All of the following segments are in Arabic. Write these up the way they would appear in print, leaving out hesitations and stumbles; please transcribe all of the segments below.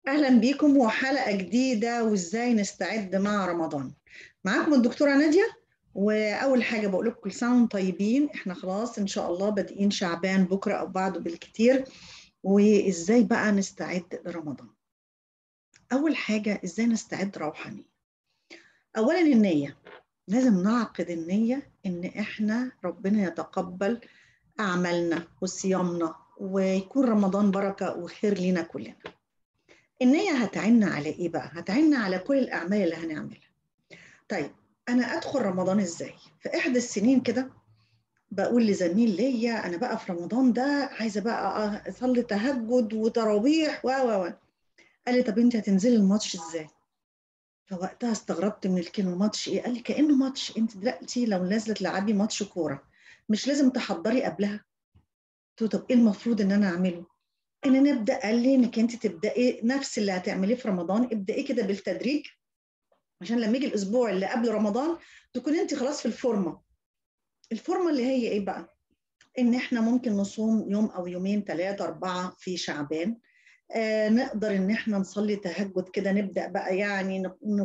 أهلا بيكم وحلقة جديدة وإزاي نستعد مع رمضان. معاكم الدكتورة نادية. وأول حاجة بقول لكم كل سنة وانتم طيبين، إحنا خلاص إن شاء الله بادئين شعبان بكرة أو بعده بالكتير. وإزاي بقى نستعد لرمضان؟ أول حاجة إزاي نستعد روحانيا. أولا النية، لازم نعقد النية إن إحنا ربنا يتقبل أعمالنا وصيامنا ويكون رمضان بركة وخير لنا كلنا. النية هتعين على إيه بقى؟ هتعين على كل الأعمال اللي هنعملها. طيب، أنا أدخل رمضان إزاي؟ في إحدى السنين كده بقول لزميل ليا أنا بقى في رمضان ده عايزة بقى أصلي تهجد وتراويح و قال لي طب أنت هتنزلي الماتش إزاي؟ فوقتها استغربت من الكلمة ماتش إيه؟ قال لي كأنه ماتش، أنت دلوقتي لو نازلة تلعبي ماتش كورة مش لازم تحضري قبلها؟ قلت له طب إيه المفروض إن أنا أعمله؟ إن نبدأ، قال لي إنك أنت تبدأي نفس اللي هتعمليه في رمضان، ابدأي كده بالتدريج عشان لما يجي الاسبوع اللي قبل رمضان تكون انت خلاص في الفورمه. الفورمه اللي هي ايه بقى؟ ان احنا ممكن نصوم يوم او يومين ثلاثه اربعه في شعبان. نقدر ان احنا نصلي تهجد كده، نبدا بقى يعني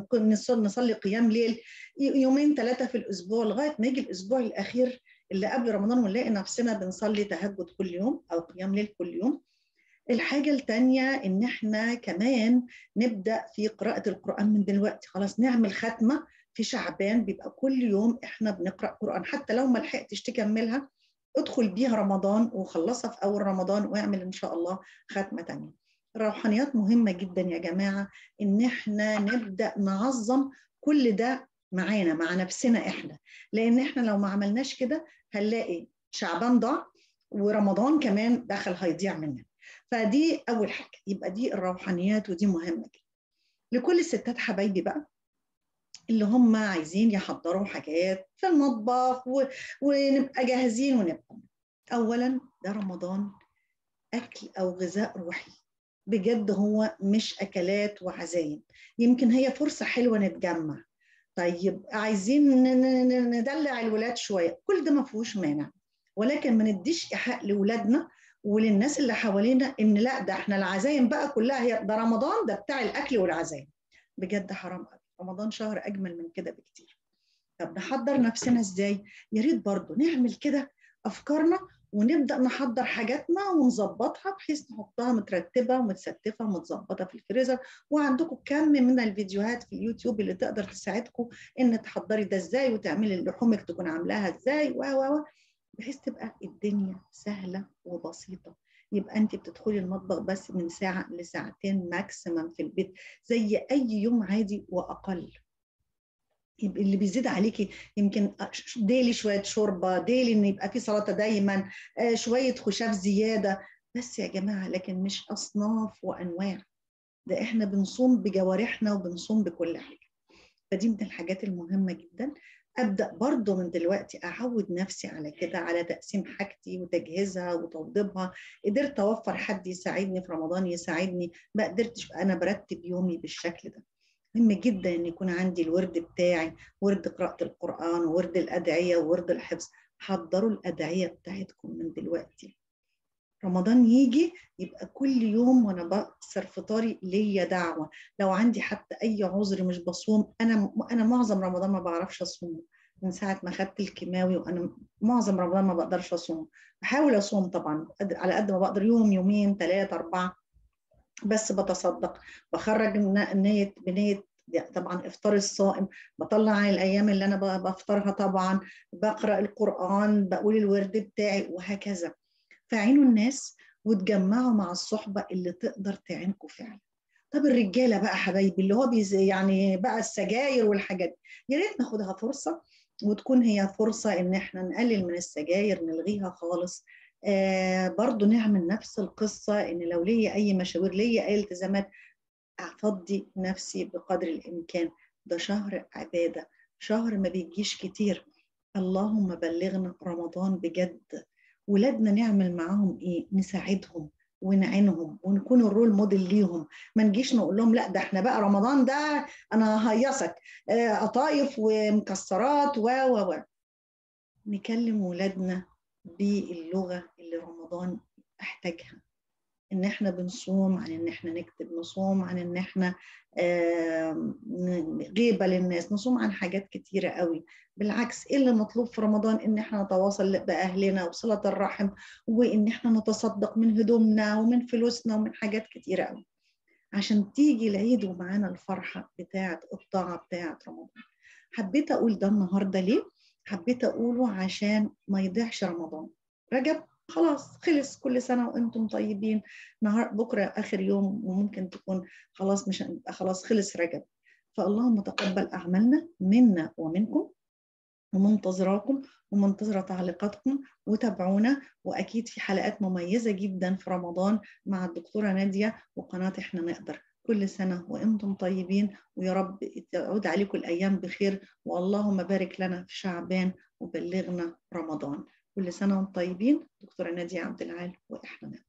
نصلي قيام ليل يومين ثلاثه في الاسبوع لغايه ما يجي الاسبوع الاخير اللي قبل رمضان ونلاقي نفسنا بنصلي تهجد كل يوم او قيام ليل كل يوم. الحاجة التانية إن إحنا كمان نبدأ في قراءة القرآن من دلوقتي، خلاص نعمل ختمة في شعبان، بيبقى كل يوم إحنا بنقرأ قرآن حتى لو ما لحقتش تكملها ادخل بيها رمضان وخلصها في أول رمضان واعمل إن شاء الله ختمة تانية. الروحانيات مهمة جدا يا جماعة، إن إحنا نبدأ نعظم كل ده معانا مع نفسنا إحنا، لأن إحنا لو ما عملناش كده هنلاقي شعبان ضاع ورمضان كمان دخل هيضيع مننا. فدي اول حاجه، يبقى دي الروحانيات ودي مهمه جدا. لكل الستات حبايبي بقى اللي هم عايزين يحضروا حاجات في المطبخ ونبقى جاهزين ونبقى. اولا ده رمضان اكل او غذاء روحي، بجد هو مش اكلات وعزايم. يمكن هي فرصه حلوه نتجمع. طيب عايزين ندلع الولاد شويه، كل ده ما فيهوش مانع، ولكن ما نديش ايحاء لاولادنا وللناس اللي حوالينا ان لا ده احنا العزايم بقى كلها هي ده رمضان ده بتاع الاكل والعزايم. بجد حرام قوي، رمضان شهر اجمل من كده بكتير. طب نحضر نفسنا ازاي؟ يا ريت برضو نعمل كده افكارنا ونبدا نحضر حاجاتنا ونظبطها بحيث نحطها مترتبه ومتستفه ومتظبطه في الفريزر. وعندكم كم من الفيديوهات في اليوتيوب اللي تقدر تساعدكم ان تحضري ده ازاي وتعملي لحومك تكون عاملاها ازاي بحيث تبقى الدنيا سهله وبسيطه. يبقى انت بتدخلي المطبخ بس من ساعه لساعتين ماكسيمم في البيت زي اي يوم عادي واقل. اللي بيزيد عليكي يمكن ديلي شويه شوربه، ديلي ان يبقى في سلطه دايما، شويه خشاف زياده بس يا جماعه، لكن مش اصناف وانواع. ده احنا بنصوم بجوارحنا وبنصوم بكل حاجه. فدي من الحاجات المهمه جدا. ابدا برضو من دلوقتي اعود نفسي على كده، على تقسيم حاجتي وتجهيزها وتوضيبها. قدرت اوفر حد يساعدني في رمضان يساعدني، ما قدرتش انا برتب يومي بالشكل ده. مهم جدا ان يكون عندي الورد بتاعي، ورد قراءة القرآن وورد الأدعية وورد الحفظ. حضروا الأدعية بتاعتكم من دلوقتي. رمضان يجي يبقى كل يوم وانا بكسر فطاري ليا دعوة. لو عندي حتى اي عذر مش بصوم، انا معظم رمضان ما بعرفش اصوم. من ساعة ما خدت الكيماوي وانا معظم رمضان ما بقدرش اصوم. بحاول اصوم طبعا على قد ما بقدر، يوم يومين ثلاثة أربعة، بس بتصدق. بخرج نية بنية طبعا افطار الصائم. بطلع الايام اللي انا بفطرها طبعا. بقرا القران، بقول الورد بتاعي وهكذا. فعينوا الناس وتجمعوا مع الصحبه اللي تقدر تعينكم فعلا. طب الرجاله بقى حبايبي اللي هو يعني بقى السجاير والحاجات دي، يا ريت ناخدها فرصه وتكون هي فرصه ان احنا نقلل من السجاير نلغيها خالص. برضو نعمل نفس القصه ان لو ليا اي مشاوير ليا اي التزامات افضي نفسي بقدر الامكان. ده شهر عباده، شهر ما بيجيش كتير. اللهم بلغنا رمضان بجد. ولادنا نعمل معاهم ايه؟ نساعدهم ونعينهم ونكون الرول موديل ليهم. ما نجيش نقول لهم لا ده احنا بقى رمضان ده انا هيصك قطايف ومكسرات و نكلم ولادنا باللغة اللي رمضان احتاجها. ان احنا بنصوم عن ان احنا نكتب، نصوم عن ان احنا غيبة للناس، نصوم عن حاجات كتيرة قوي. بالعكس، ايه اللي مطلوب في رمضان؟ ان احنا نتواصل باهلنا وصلة الرحم، وان احنا نتصدق من هدومنا ومن فلوسنا ومن حاجات كتيرة قوي، عشان تيجي العيد ومعانا الفرحة بتاعت الطاعة بتاعت رمضان. حبيت أقول ده النهاردة ليه؟ حبيت أقوله عشان ما يضيعش رمضان. رجب خلاص خلص، كل سنة وأنتم طيبين. بكرة آخر يوم، وممكن تكون خلاص مش هنبقى، خلاص خلص رجب. فاللهم تقبل أعمالنا منا ومنكم، ومنتظراكم ومنتظرة تعليقاتكم، وتابعونا. وأكيد في حلقات مميزة جدا في رمضان مع الدكتورة نادية وقناة إحنا نقدر. كل سنة وأنتم طيبين، ويا رب تعود عليكم الأيام بخير، واللهم بارك لنا في شعبان وبلغنا رمضان. كل سنة وأنتم طيبين. دكتورة نادية عبد العال وإحنا نقدر.